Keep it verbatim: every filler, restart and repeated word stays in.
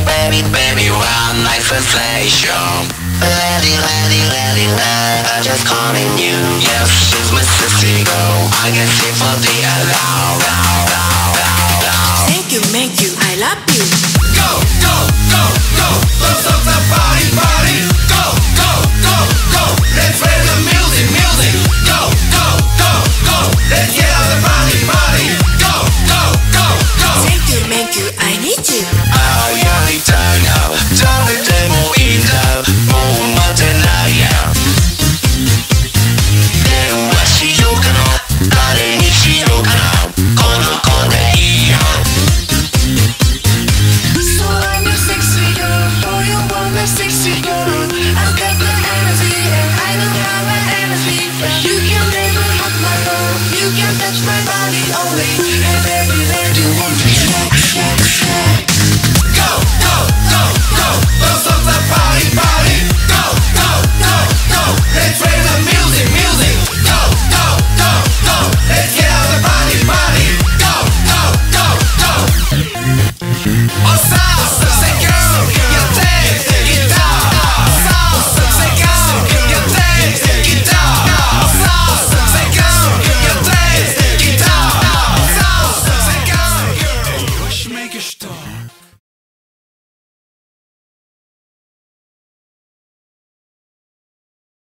baby, baby, one night sensation. Lady, lady, lady, lady, I'm just calling you. Yes, she's my sissy girl. I can see for the alarm. Thank you, thank you, I love you. Go, go, go, go, go, so